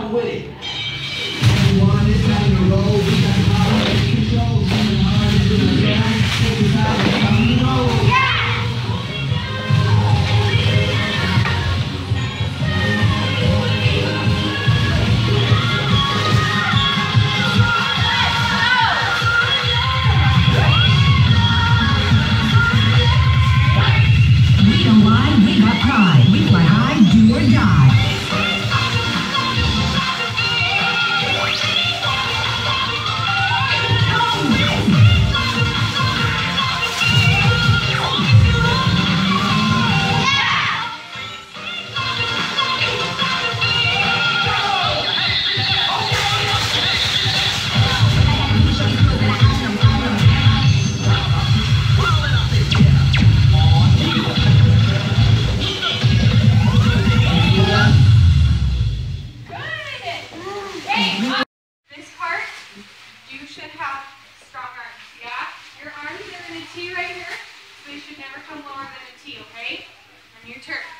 on with it. Everyone is on the road. We got the power to control. Something hard is in the zone. Take it out and we know. We don't lie, we got pride. We fly high, do or die. You should have strong arms, yeah? Your arms are in a T right here, so they should never come lower than a T, okay? On your turn.